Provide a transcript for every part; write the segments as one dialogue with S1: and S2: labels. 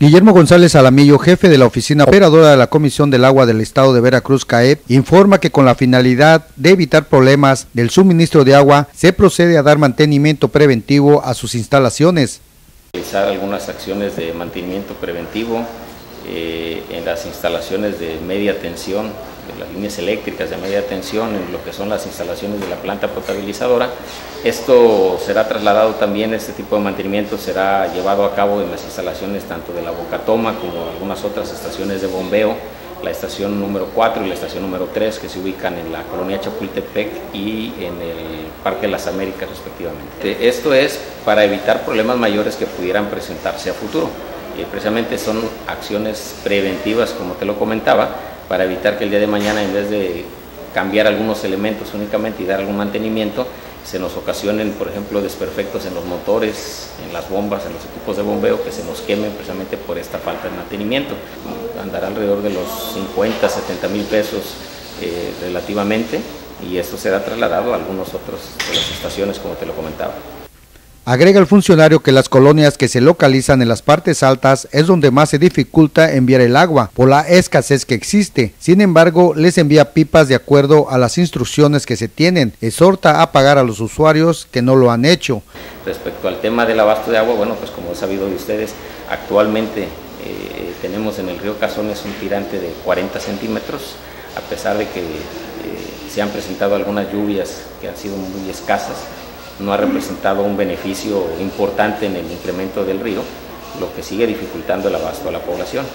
S1: Guillermo González Alamillo, jefe de la oficina operadora de la Comisión del Agua del Estado de Veracruz, CAEP, informa que con la finalidad de evitar problemas del suministro de agua, se procede a dar mantenimiento preventivo a sus instalaciones.
S2: Realizar algunas acciones de mantenimiento preventivo en las instalaciones de media tensión, de las líneas eléctricas de media tensión, en lo que son las instalaciones de la planta potabilizadora. Esto será trasladado también, este tipo de mantenimiento será llevado a cabo en las instalaciones tanto de la Bocatoma como algunas otras estaciones de bombeo, la estación número 4 y la estación número 3, que se ubican en la colonia Chapultepec y en el Parque de las Américas respectivamente. Esto es para evitar problemas mayores que pudieran presentarse a futuro. Precisamente son acciones preventivas, como te lo comentaba, para evitar que el día de mañana, en vez de cambiar algunos elementos únicamente y dar algún mantenimiento, se nos ocasionen, por ejemplo, desperfectos en los motores, en las bombas, en los equipos de bombeo, que se nos quemen precisamente por esta falta de mantenimiento. Andará alrededor de los 50, 70 mil pesos relativamente, y esto será trasladado a algunos otros de las estaciones, como te lo comentaba.
S1: Agrega el funcionario que las colonias que se localizan en las partes altas es donde más se dificulta enviar el agua por la escasez que existe. Sin embargo, les envía pipas de acuerdo a las instrucciones que se tienen. Exhorta a pagar a los usuarios que no lo han hecho.
S2: Respecto al tema del abasto de agua, bueno, pues como he sabido de ustedes, actualmente tenemos en el río Cazones un tirante de 40 centímetros, a pesar de que se han presentado algunas lluvias que han sido muy escasas. No ha representado un beneficio importante en el incremento del río, lo que sigue dificultando el abasto a la población.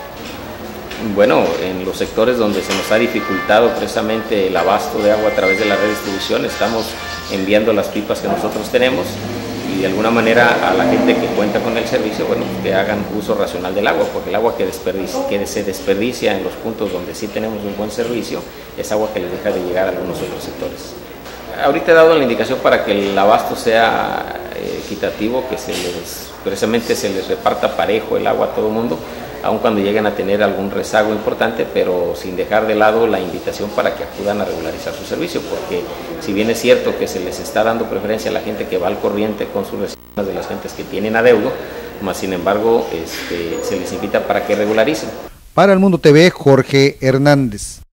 S2: Bueno, en los sectores donde se nos ha dificultado precisamente el abasto de agua a través de la red de distribución, estamos enviando las pipas que nosotros tenemos y de alguna manera a la gente que cuenta con el servicio, bueno, que hagan uso racional del agua, porque el agua que se desperdicia en los puntos donde sí tenemos un buen servicio es agua que les deja de llegar a algunos otros sectores. Ahorita he dado la indicación para que el abasto sea equitativo, que precisamente se les reparta parejo el agua a todo el mundo, aun cuando lleguen a tener algún rezago importante, pero sin dejar de lado la invitación para que acudan a regularizar su servicio, porque si bien es cierto que se les está dando preferencia a la gente que va al corriente con sus reservas de las gentes que tienen adeudo, más sin embargo se les invita para que regularicen.
S1: Para El Mundo TV, Jorge Hernández.